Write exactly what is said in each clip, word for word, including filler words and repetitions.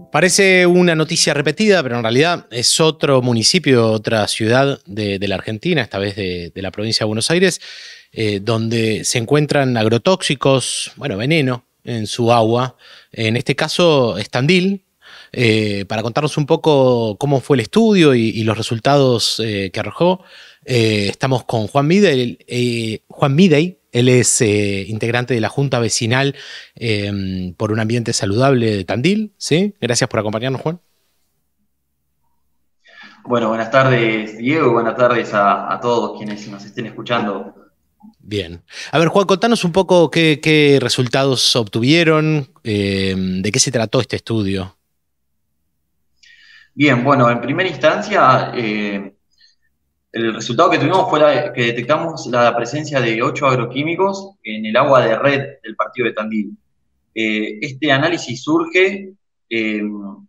Parece una noticia repetida, pero en realidad es otro municipio, otra ciudad de, de la Argentina, esta vez de, de la provincia de Buenos Aires, eh, donde se encuentran agrotóxicos, bueno, veneno en su agua. En este caso, Estandil, eh, para contarnos un poco cómo fue el estudio y, y los resultados eh, que arrojó. Eh, estamos con Juan Midey. Eh, Juan Midey, él es eh, integrante de la Junta Vecinal eh, por un Ambiente Saludable de Tandil, ¿sí? Gracias por acompañarnos, Juan. Bueno, buenas tardes, Diego, buenas tardes a, a todos quienes nos estén escuchando. Bien. A ver, Juan, contanos un poco qué, qué resultados obtuvieron, eh, de qué se trató este estudio. Bien, bueno, en primera instancia, eh, el resultado que tuvimos fue la- que detectamos la presencia de ocho agroquímicos en el agua de red del partido de Tandil. Eh, este análisis surge eh,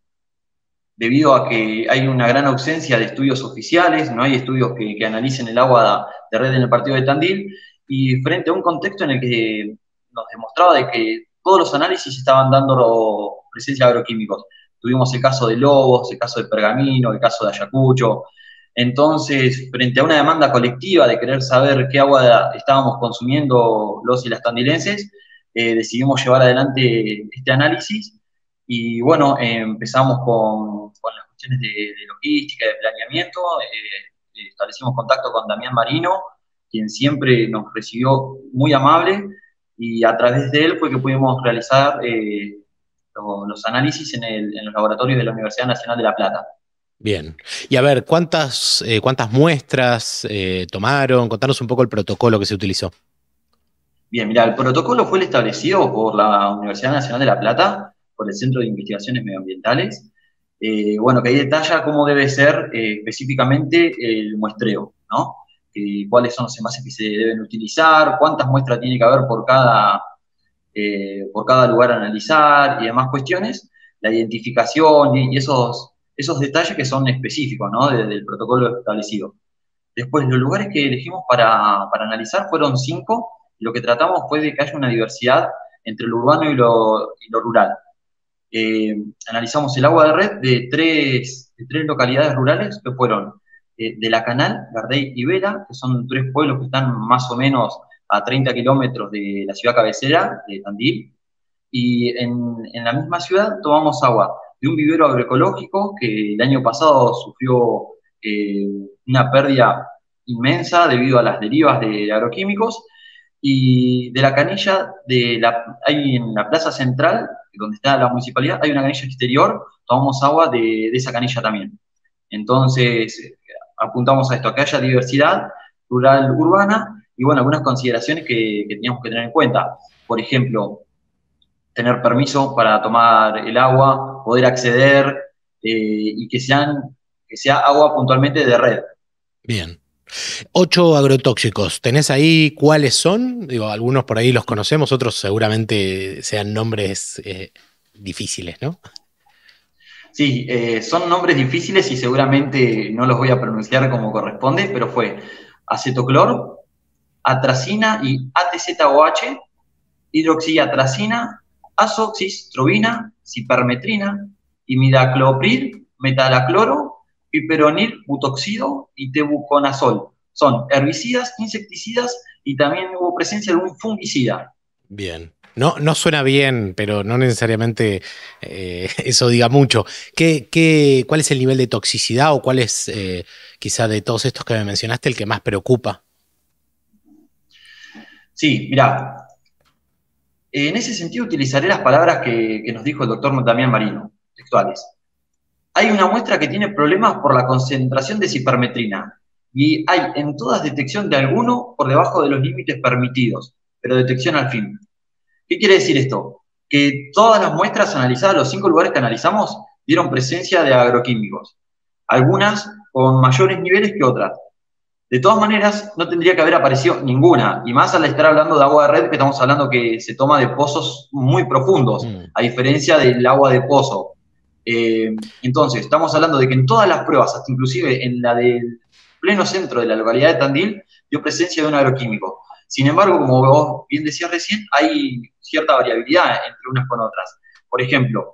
debido a que hay una gran ausencia de estudios oficiales, no hay estudios que, que analicen el agua de red en el partido de Tandil, y frente a un contexto en el que nos demostraba de que todos los análisis estaban dando presencia de agroquímicos. Tuvimos el caso de Lobos, el caso de Pergamino, el caso de Ayacucho. Entonces, frente a una demanda colectiva de querer saber qué agua estábamos consumiendo los y las tandilenses, eh, decidimos llevar adelante este análisis y bueno, eh, empezamos con, con, las cuestiones de, de, logística, de planeamiento, eh, establecimos contacto con Damián Marino, quien siempre nos recibió muy amable, y a través de él fue que pudimos realizar eh, los, los análisis en, el, en los laboratorios de la Universidad Nacional de La Plata. Bien. Y a ver, ¿cuántas, eh, cuántas muestras eh, tomaron? Contanos un poco el protocolo que se utilizó. Bien, mira, el protocolo fue el establecido por la Universidad Nacional de La Plata, por el Centro de Investigaciones Medioambientales, eh, bueno, que ahí detalla cómo debe ser eh, específicamente el muestreo, ¿no? Eh, cuáles son los envases que se deben utilizar, cuántas muestras tiene que haber por cada, eh, por cada lugar a analizar y demás cuestiones, la identificación y, y esos, esos detalles que son específicos, ¿no? De, del protocolo establecido. Después, los lugares que elegimos para, para analizar fueron cinco. Lo que tratamos fue de que haya una diversidad entre lo urbano y lo, y lo rural. Eh, analizamos el agua de red de tres, de tres localidades rurales que fueron eh, de La Canal, Gardey y Vela, que son tres pueblos que están más o menos a treinta kilómetros de la ciudad cabecera, de Tandil. Y en, en la misma ciudad tomamos agua de un vivero agroecológico que el año pasado sufrió eh, una pérdida inmensa debido a las derivas de agroquímicos, y de la canilla, de la, hay en la plaza central, donde está la municipalidad, hay una canilla exterior, tomamos agua de, de esa canilla también. Entonces, apuntamos a esto, a que haya diversidad rural, urbana, y bueno, algunas consideraciones que, que teníamos que tener en cuenta. Por ejemplo, tener permiso para tomar el agua, poder acceder eh, y que, sean, que sea agua puntualmente de red. Bien. Ocho agrotóxicos. ¿Tenés ahí cuáles son? Digo, algunos por ahí los conocemos, otros seguramente sean nombres eh, difíciles, ¿no? Sí, eh, son nombres difíciles y seguramente no los voy a pronunciar como corresponde, pero fue acetoclor, atracina y A T Z O H, hidroxiatracina, azoxystrobina, cipermetrina, imidacloprid, metalacloro, piperonil butoxido y tebuconazol. Son herbicidas, insecticidas y también hubo presencia de un fungicida. Bien. No, no suena bien, pero no necesariamente eh, eso diga mucho. ¿Qué, qué, cuál es el nivel de toxicidad o cuál es, eh, quizá de todos estos que me mencionaste, el que más preocupa? Sí, mira, en ese sentido utilizaré las palabras que, que nos dijo el doctor Damián Marino, textuales. Hay una muestra que tiene problemas por la concentración de cipermetrina y hay en todas detección de alguno por debajo de los límites permitidos, pero detección al fin. ¿Qué quiere decir esto? Que todas las muestras analizadas, los cinco lugares que analizamos, dieron presencia de agroquímicos, algunas con mayores niveles que otras. De todas maneras, no tendría que haber aparecido ninguna, y más al estar hablando de agua de red, que estamos hablando que se toma de pozos muy profundos, Mm, a diferencia del agua de pozo. Eh, entonces, estamos hablando de que en todas las pruebas, hasta inclusive en la del pleno centro de la localidad de Tandil, dio presencia de un agroquímico. Sin embargo, como vos bien decías recién, hay cierta variabilidad entre unas con otras. Por ejemplo,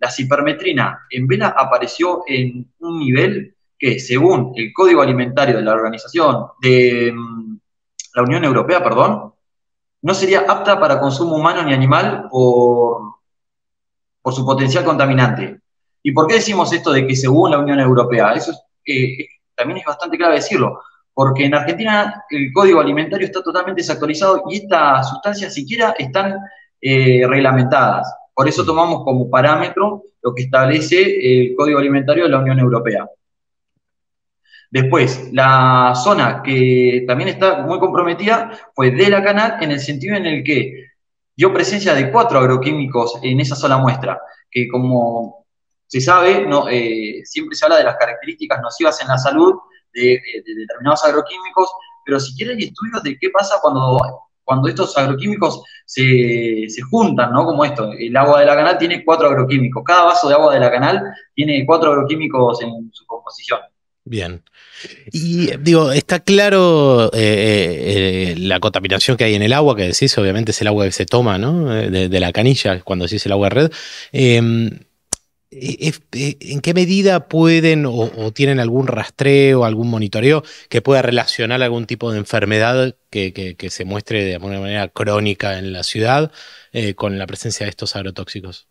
la cipermetrina en vela apareció en un nivel que, según el Código Alimentario de la Organización, de mm, la Unión Europea, perdón, no sería apta para consumo humano ni animal por, por su potencial contaminante. ¿Y por qué decimos esto de que según la Unión Europea? Eso es, eh, también es bastante clave decirlo, porque en Argentina el Código Alimentario está totalmente desactualizado y estas sustancias siquiera están eh, reglamentadas. Por eso tomamos como parámetro lo que establece el Código Alimentario de la Unión Europea. Después, la zona que también está muy comprometida fue de la Canal, en el sentido en el que dio presencia de cuatro agroquímicos en esa sola muestra, que como se sabe, no, eh, siempre se habla de las características nocivas en la salud de, de determinados agroquímicos, pero siquiera hay estudios de qué pasa cuando, cuando estos agroquímicos se, se juntan, ¿no? Como esto, el agua de la Canal tiene cuatro agroquímicos, cada vaso de agua de la Canal tiene cuatro agroquímicos en su composición. Bien. Y digo, está claro eh, eh, la contaminación que hay en el agua, que decís, obviamente es el agua que se toma, ¿no? De, de la canilla, cuando decís el agua de red. Eh, es- eh, ¿En qué medida pueden o, o tienen algún rastreo, algún monitoreo que pueda relacionar algún tipo de enfermedad que, que- que se muestre de alguna manera crónica en la ciudad eh, con la presencia de estos agrotóxicos?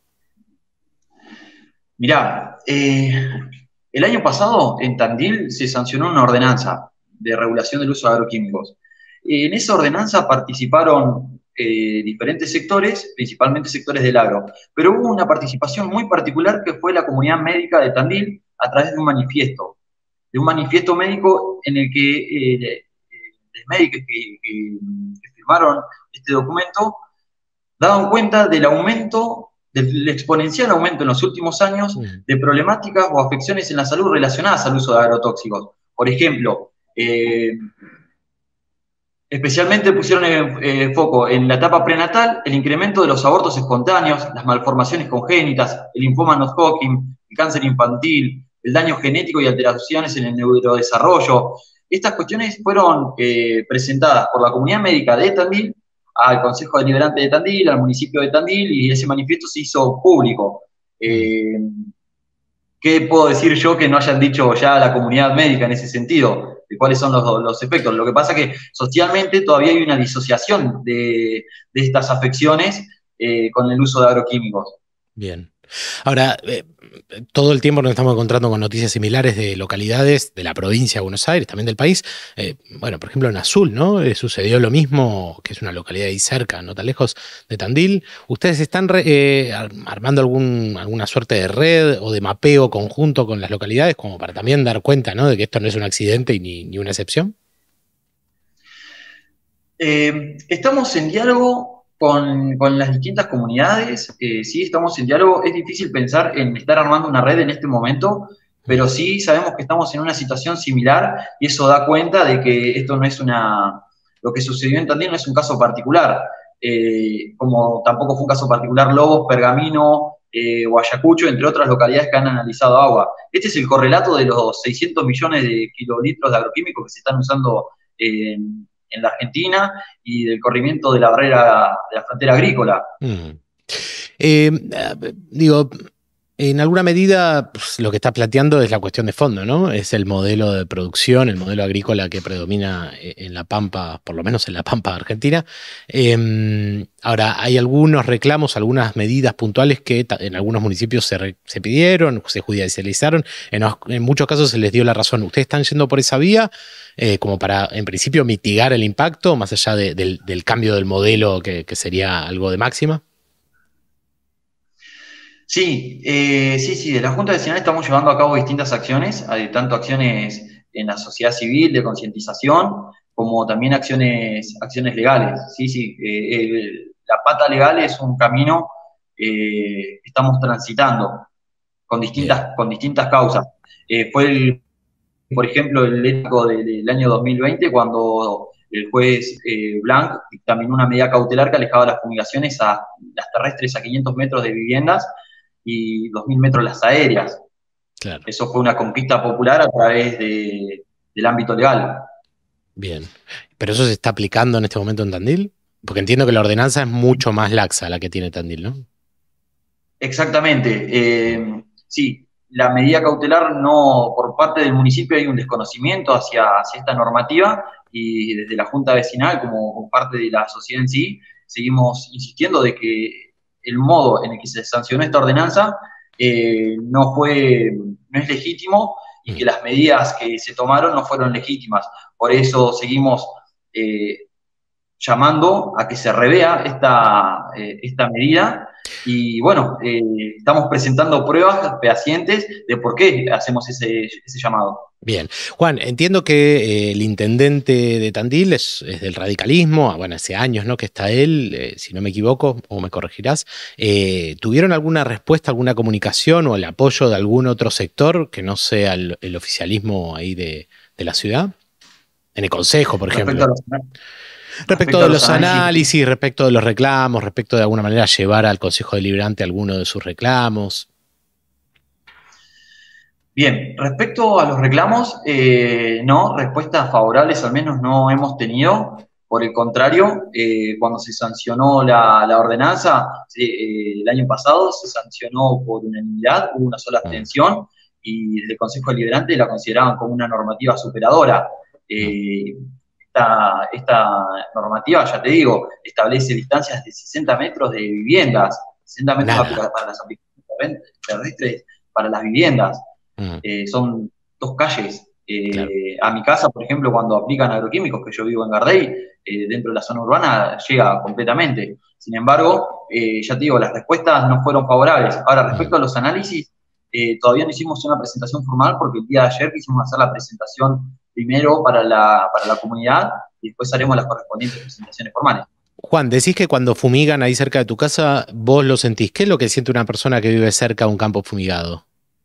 Mirá, eh, el año pasado en Tandil se sancionó una ordenanza de regulación del uso de agroquímicos. En esa ordenanza participaron eh, diferentes sectores, principalmente sectores del agro, pero hubo una participación muy particular que fue la comunidad médica de Tandil a través de un manifiesto, de un manifiesto médico en el que eh, los médicos que, que- que firmaron este documento daban cuenta del aumento, del exponencial aumento en los últimos años Mm. de problemáticas o afecciones en la salud relacionadas al uso de agrotóxicos. Por ejemplo, eh, especialmente pusieron eh, foco en la etapa prenatal, el incremento de los abortos espontáneos, las malformaciones congénitas, el linfoma no-Hodgkin, el cáncer infantil, el daño genético y alteraciones en el neurodesarrollo. Estas cuestiones fueron eh, presentadas por la comunidad médica de Tandil al Consejo Deliberante de Tandil, al municipio de Tandil, y ese manifiesto se hizo público. Mm. Eh, ¿Qué puedo decir yo que no hayan dicho ya a la comunidad médica en ese sentido? De cuáles son los, los efectos. Lo que pasa es que socialmente todavía hay una disociación de, de estas afecciones eh, con el uso de agroquímicos. Bien. Ahora, eh, todo el tiempo nos estamos encontrando con noticias similares de localidades de la provincia de Buenos Aires, también del país. Eh, bueno, por ejemplo, en Azul, ¿no? Eh, sucedió lo mismo, que es una localidad ahí cerca, no tan lejos de Tandil. ¿Ustedes están re- eh, ar- armando algún, alguna suerte de red o de mapeo conjunto con las localidades, como para también dar cuenta, ¿no? De que esto no es un accidente y ni, ni una excepción? Eh, estamos en diálogo con, con las distintas comunidades, eh, sí, estamos en diálogo. Es difícil pensar en estar armando una red en este momento, pero Mm. sí sabemos que estamos en una situación similar y eso da cuenta de que esto no es una, lo que sucedió en Tandil no es un caso particular, eh, como tampoco fue un caso particular Lobos, Pergamino, eh, o Ayacucho, entre otras localidades que han analizado agua. Este es el correlato de los seiscientos millones de kilolitros de agroquímicos que se están usando en en la Argentina y del corrimiento de la barrera de la frontera agrícola. Mm. Eh, Digo, en alguna medida pues, lo que está planteando es la cuestión de fondo, ¿no? Es el modelo de producción, el modelo agrícola que predomina eh, en la Pampa, por lo menos en la Pampa Argentina. Eh, ahora, hay algunos reclamos, algunas medidas puntuales que ta- en algunos municipios se, re- se pidieron, se judicializaron, en, os- en muchos casos se les dio la razón. ¿Ustedes están yendo por esa vía eh, como para, en principio, mitigar el impacto, más allá de- del, del cambio del modelo que, que sería algo de máxima? Sí, eh, sí, sí, de la Junta Vecinal estamos llevando a cabo distintas acciones, hay tanto acciones en la sociedad civil de concientización, como también acciones, acciones legales. Sí, sí, eh, el- la pata legal es un camino eh, que estamos transitando con Bien. distintas, con distintas causas. Eh, fue el por ejemplo, el ético de- del año dos mil veinte, cuando el juez eh, Blanc dictaminó una medida cautelar que alejaba las fumigaciones a las terrestres a quinientos metros de viviendas y dos mil metros las aéreas. Claro. Eso fue una conquista popular a través de- del ámbito legal. Bien. ¿Pero eso se está aplicando en este momento en Tandil? Porque entiendo que la ordenanza es mucho más laxa la que tiene Tandil, ¿no? Exactamente. Eh, sí, la medida cautelar no, por parte del municipio hay un desconocimiento hacia, hacia esta normativa y desde la Junta Vecinal, como, como parte de la sociedad en sí, seguimos insistiendo de que el modo en el que se sancionó esta ordenanza eh, no fue, no es legítimo y que Mm. las medidas que se tomaron no fueron legítimas. Por eso seguimos eh, llamando a que se revea esta, eh, esta medida y bueno, eh, estamos presentando pruebas fehacientes de por qué hacemos ese, ese llamado. Bien. Juan, entiendo que eh, el intendente de Tandil es, es del radicalismo, ah, bueno, hace años, ¿no?, que está él, eh, si no me equivoco, o me corregirás. Eh, ¿tuvieron alguna respuesta, alguna comunicación o el apoyo de algún otro sector que no sea el, el oficialismo ahí de, de la ciudad? En el consejo, por Respecto ejemplo. a los, Respecto respecto a de los los análisis, análisis, respecto de los reclamos, respecto de alguna manera llevar al Consejo Deliberante alguno de sus reclamos. bien, respecto a los reclamos, eh, no, respuestas favorables al menos no hemos tenido. Por el contrario, eh, cuando se sancionó la, la ordenanza, se- eh, el año pasado se sancionó por unanimidad, hubo una sola Mm, abstención y desde el Consejo Deliberante la consideraban como una normativa superadora. mm. Eh, esta, esta normativa, ya te digo, establece distancias de sesenta metros de viviendas, sesenta metros Nada. para las aplicaciones terrestres para las viviendas. Mm, Eh, son dos calles. claro. Eh, a mi casa, por ejemplo, cuando aplican agroquímicos, que yo vivo en Gardey, eh, dentro de la zona urbana llega completamente. Sin embargo, eh, ya te digo, las respuestas no fueron favorables. Ahora, Mm. respecto a los análisis, eh, todavía no hicimos una presentación formal porque el día de ayer quisimos hacer la presentación primero para la, para la comunidad y después haremos las correspondientes presentaciones formales. Juan, decís que cuando fumigan ahí cerca de tu casa, vos lo sentís. ¿Qué es lo que siente una persona que vive cerca de un campo fumigado?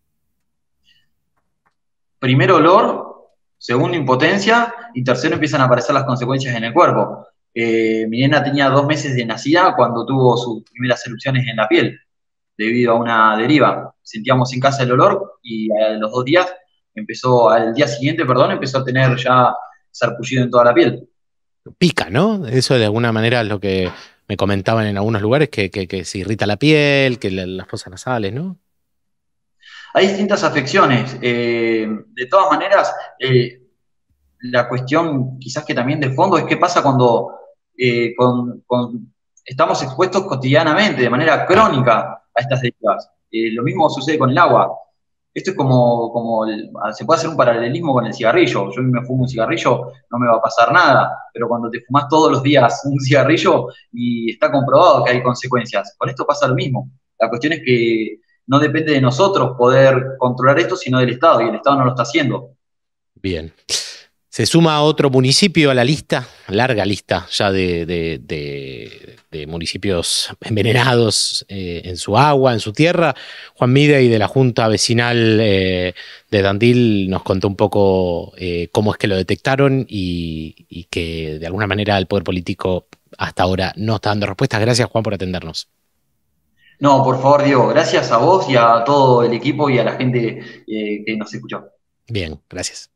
Primero olor, segundo impotencia y tercero empiezan a aparecer las consecuencias en el cuerpo. Eh, mi nena tenía dos meses de nacida cuando tuvo sus primeras erupciones en la piel debido a una deriva. Sentíamos en casa el olor y a los dos días empezó, al día siguiente, perdón, empezó a tener ya sarpullido en toda la piel. Pica, ¿no? Eso de alguna manera es lo que me comentaban en algunos lugares, que, que, que se irrita la piel, que la- las fosas nasales, ¿no? Hay distintas afecciones. Eh, de todas maneras, eh, la cuestión quizás que también de fondo es qué pasa cuando eh, con, con, estamos expuestos cotidianamente, de manera Claro. crónica, a estas derivas. Eh, lo mismo sucede con el agua. Esto es como, como el, se puede hacer un paralelismo con el cigarrillo. Yo me fumo un cigarrillo, no me va a pasar nada, pero cuando te fumas todos los días un cigarrillo y está comprobado que hay consecuencias, con esto pasa lo mismo. La cuestión es que no depende de nosotros poder controlar esto, sino del Estado, y el Estado no lo está haciendo. Bien. Se suma otro municipio a la lista, larga lista ya de, de- de- de municipios envenenados eh, en su agua, en su tierra. Juan Mide y de la Junta Vecinal eh, de Tandil nos contó un poco eh, cómo es que lo detectaron y, y que de alguna manera el poder político hasta ahora no está dando respuestas. Gracias, Juan, por atendernos. No, por favor, Diego, gracias a vos y a todo el equipo y a la gente eh, que nos escuchó. Bien, gracias.